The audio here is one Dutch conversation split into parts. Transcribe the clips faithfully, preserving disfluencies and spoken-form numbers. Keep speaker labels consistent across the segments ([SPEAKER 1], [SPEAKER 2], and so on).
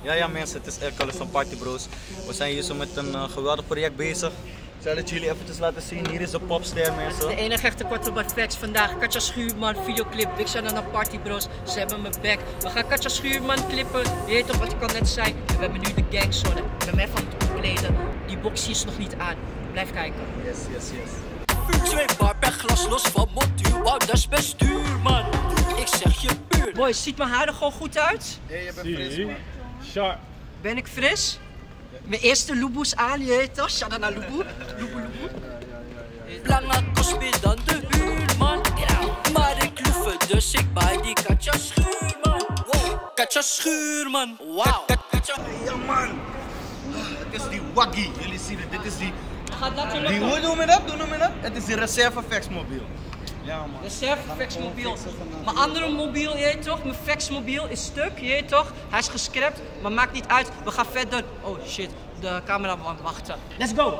[SPEAKER 1] Ja, ja mensen, het is Ercalus van Party Bros. We zijn hier zo met een uh, geweldig project bezig. Ik zal het jullie eventjes laten zien. Hier is de popster mensen.
[SPEAKER 2] De enige echte korte bij Facts vandaag. Katja Schuurman, videoclip. Big shout naar Party Bros. Ze hebben mijn back. We gaan Katja Schuurman clippen. Je weet toch wat ik al net zei. En we hebben nu de gangzone. Ik ben mij van het opkleden. Die boxie is nog niet aan. Blijf kijken.
[SPEAKER 1] Yes, yes, yes.
[SPEAKER 3] Twee bar per glas los van montuur. Wauw, dat is best duur, man. Ik zeg je puur.
[SPEAKER 2] Boys, ziet mijn haar er gewoon goed uit?
[SPEAKER 1] Hé, hey, je bent fris man.
[SPEAKER 4] Sharp.
[SPEAKER 2] Ben ik fris? Mijn eerste Lubu's aan, je weet toch? Shout naar Lubu. Lubu, Lubu.
[SPEAKER 3] Lange kost meer dan de huur, man. Maar ik loef het, dus ik bij die Katja Schuurman. Wow, Katja Schuurman. Wauw.
[SPEAKER 1] Ja man. Het is die waggie. Jullie zien het, dit is die...
[SPEAKER 2] Gaat dat er
[SPEAKER 1] Die,
[SPEAKER 2] nog
[SPEAKER 1] hoe noem je dat? Hoe noem je dat? Het is die reserve faxmobiel. Ja man.
[SPEAKER 2] Reserve faxmobiel. Mijn andere mobiel, je weet toch? Mijn faxmobiel is stuk, je weet toch? Hij is gescrapt, maar maakt niet uit. We gaan verder. Oh shit, de cameraman wachten. Let's go!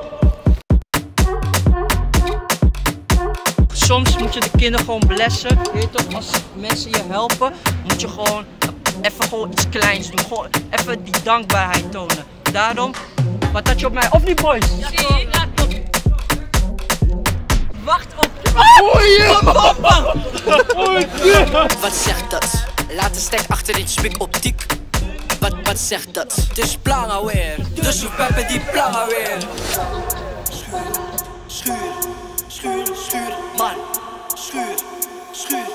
[SPEAKER 2] Soms moet je de kinderen gewoon blessen. Je weet toch, als mensen je helpen, moet je gewoon even gewoon iets kleins doen. Gewoon even die dankbaarheid tonen. Daarom, wat had je op mij? Of niet boys? Ja, toch? Ja, toch. Wacht op.
[SPEAKER 3] Wat zegt dat? Laat de stek achter in smik optiek. Wat, wat zegt dat? Het is plangen weer. Dus we peppen die plangen weer. Schuur, schuur, schuur, schuur, man. Schuur, schuur.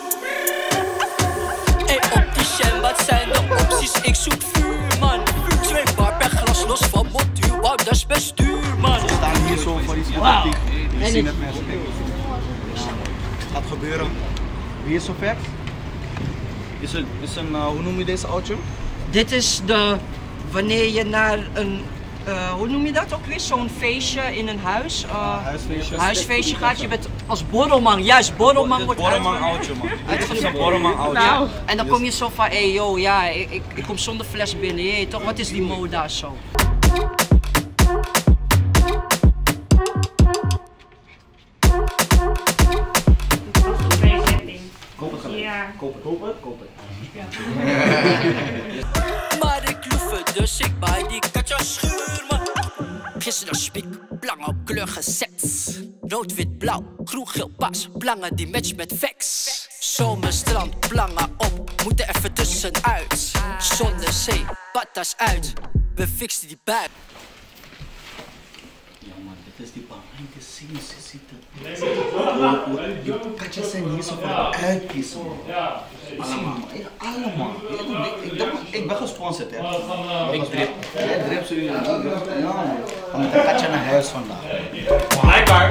[SPEAKER 3] Hey opticien, wat zijn de opties? Ik zoek vuur, man. Twee bar per glas los van montuur. Wauw, dat is best duur, man.
[SPEAKER 1] We staan hier zo voor die sympathiek. Je ziet het mensen. Het gaat gebeuren. Wie is zo ver? Is een, is een uh, hoe noem je deze auto?
[SPEAKER 2] Dit is de, wanneer je naar een, uh, hoe noem je dat ook weer? Zo'n feestje in een huis. Uh,
[SPEAKER 1] Huisfeestje.
[SPEAKER 2] Huisfeestje gaat, je bent als borrelman, juist, borrelman wordt
[SPEAKER 1] Borrelman auto man. Dit is een borrelman auto.
[SPEAKER 2] Nou. En dan kom je zo van, hé hey, yo, ja, ik, ik, ik kom zonder fles binnen, je weet toch, wat is die mode daar zo?
[SPEAKER 1] Koop het gelijk. Ja. Koop het, koop het, koop het. Ja.
[SPEAKER 3] Maar ik loef het, dus ik bij die Katja Schuurman. Gisteren spiek, blangen op kleur gezet. Rood, wit, blauw, groen, geel, paars. Blangen die match met vex. Zomerstrand, blangen op, moeten even tussenuit. Zonder zee, patas uit. We fixen die buik.
[SPEAKER 1] Ja man, dit is die behind the scenes, je ziet het. Die katjes zijn hier zo van uitkiezen man. Allemaal, ja, allemaal. Ik, ik, ik ben gesponsord hè. Ik drip. Jij drip zo jullie. Ja man. Dan moet een katje naar huis vandaag.
[SPEAKER 4] Blijkbaar.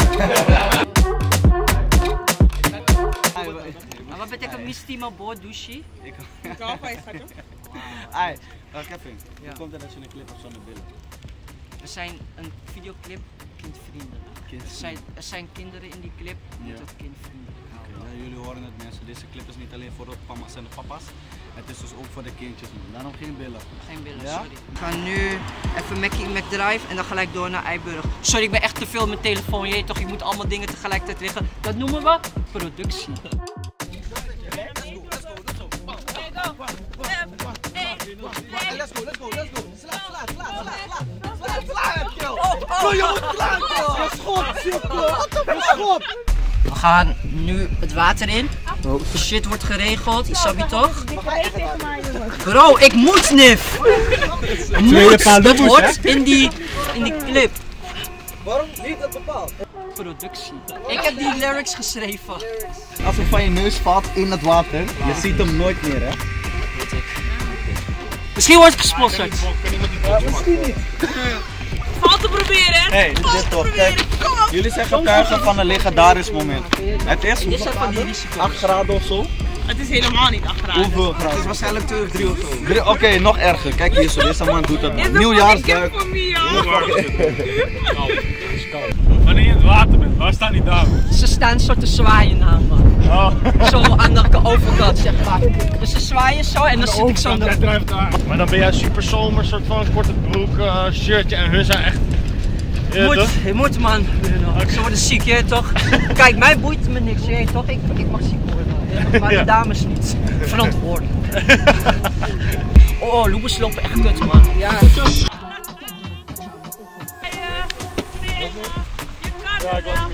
[SPEAKER 2] Wat betekent mistimo boord douche?
[SPEAKER 1] Ik hou van je schatje. Ai, Kevin, hoe komt het dat je een clip hebt zonder billen?
[SPEAKER 2] We zijn een videoclip, kindvrienden. Er zijn, er zijn kinderen in die clip, moet
[SPEAKER 1] Ja.
[SPEAKER 2] het kindvrienden houden.
[SPEAKER 1] Ja, jullie horen het mensen, deze clip is niet alleen voor de mama's en de papa's, het is dus ook voor de kindjes. Daarom geen billen.
[SPEAKER 2] Geen billen,
[SPEAKER 1] Ja?
[SPEAKER 2] sorry. We gaan nu even Mackie McDrive en dan gelijk door naar Eiburg. Sorry, ik ben echt te veel met mijn telefoon. Je weet toch, je moet allemaal dingen tegelijkertijd liggen. Dat noemen we productie.
[SPEAKER 1] Let's go, let's go, let's go. Slaap, slaap, slaap, slaap, slaap, slaap, slaap, Bro, je moet klaar, joh. Je schopt, je schopt.
[SPEAKER 2] We gaan nu het water in. De shit wordt geregeld, snap je toch? Bro, ik moet Nif! Moet! Dat hoort in die, in die clip.
[SPEAKER 1] Waarom niet dat bepaald?
[SPEAKER 2] Productie. Ik heb die lyrics geschreven.
[SPEAKER 1] Als hij van je neus valt in het water, je ziet hem nooit meer hè?
[SPEAKER 2] Misschien wordt het gesponsord.
[SPEAKER 1] Ja, misschien niet.
[SPEAKER 5] Valt te proberen, hè?
[SPEAKER 1] Hey, dit toch, kijk. Jullie zijn getuigen van een legendarisch moment. Het is
[SPEAKER 2] Dit zijn van die risico's.
[SPEAKER 1] acht graden of zo.
[SPEAKER 5] Het is helemaal niet acht graden.
[SPEAKER 1] Hoeveel graden?
[SPEAKER 2] Het is waarschijnlijk twee of drie of zo.
[SPEAKER 1] Drie- Oké, okay, nog erger. Kijk hier zo, deze man doet het.
[SPEAKER 5] Is dat
[SPEAKER 1] Nieuwjaarsduik.
[SPEAKER 5] voor mij, ja?
[SPEAKER 4] Wanneer je in het water bent, waar staat die dame?
[SPEAKER 2] Ze staan zo te zwaaien aan me.
[SPEAKER 4] Oh.
[SPEAKER 2] Zo aan de overkant, zeg maar. Dus ze zwaaien zo en dan zit ik zo aan
[SPEAKER 4] Jij
[SPEAKER 2] de...
[SPEAKER 4] drijft daar. Maar dan ben jij super zomer, soort van korte broek, uh, shirtje en hun zijn echt...
[SPEAKER 2] Je
[SPEAKER 4] Ja,
[SPEAKER 2] moet,
[SPEAKER 4] toch?
[SPEAKER 2] je moet man, okay. Ze worden ziek, je weet toch? Kijk, mij boeit me niks, je weet toch? Ik, ik mag ziek worden, maar
[SPEAKER 4] Ja.
[SPEAKER 2] de dames niet. Verantwoordelijk. Oh, Loebes lopen echt kut, man. Ja.
[SPEAKER 5] Je kan het wel.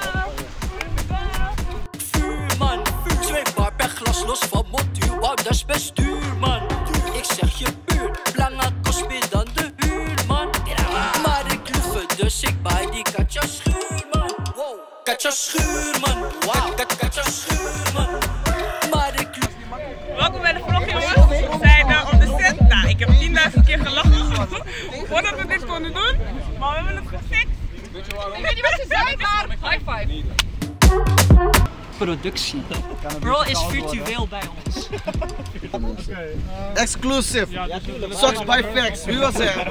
[SPEAKER 3] Vuur man, vuur. Twee bar per glas los van montuur. Wauw, dat is best duur man. Ik zeg je puur, Planga kost meer dan de huur man. Maar ik luche, dus ik bij die Katja Schuurman. Wow, Katja Schuurman. Wow, Katja Schuurman. Maar ik luche.
[SPEAKER 5] Welkom bij de vlog, jongens. We zijn uh, op de set. Nou, ik heb tienduizend keer gelachen voordat we dit konden doen. Maar we hebben het gefixt. Ik weet niet wat ze zei, maar high five.
[SPEAKER 2] Productie. Bro is virtueel bij ons.
[SPEAKER 1] Exclusive. Socks by Facts. Wie was er?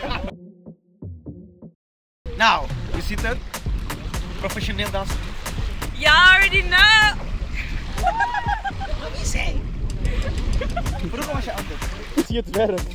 [SPEAKER 1] Nou, je ziet het. Professioneel dansen.
[SPEAKER 5] Ja, already know.
[SPEAKER 1] Wat is hij? Vroeger was je anders.
[SPEAKER 4] Zie het werkt.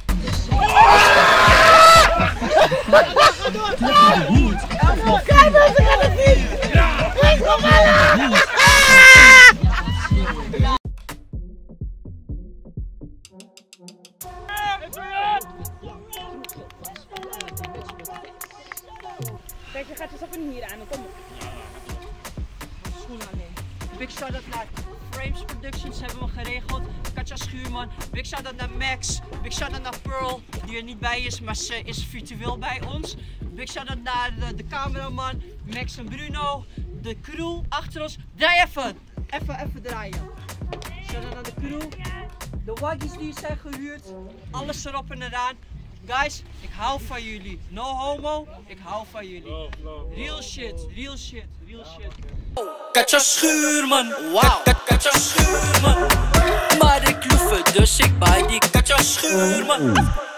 [SPEAKER 5] Kijk, je gaat dus even hier aan. Kom op.
[SPEAKER 2] Schoenen aan nemen. Big shout-out naar Frames Productions, hebben we geregeld. Katja Schuurman. Big shout-out naar Max. Big shout-out naar Pearl, die er niet bij is, maar ze is virtueel bij ons. Big shout-out naar de, de cameraman, Max en Bruno. De crew achter ons. Draai even! Even, even draaien. Shout-out naar de crew. De waggies die zijn gehuurd. Alles erop en eraan. Guys, ik hou van jullie. No homo, ik hou van jullie. Real shit, real shit, real shit.
[SPEAKER 3] Katja Schuurman, wow, Katja Schuurman. Maar ik luche, dus ik bij die Katja Schuurman.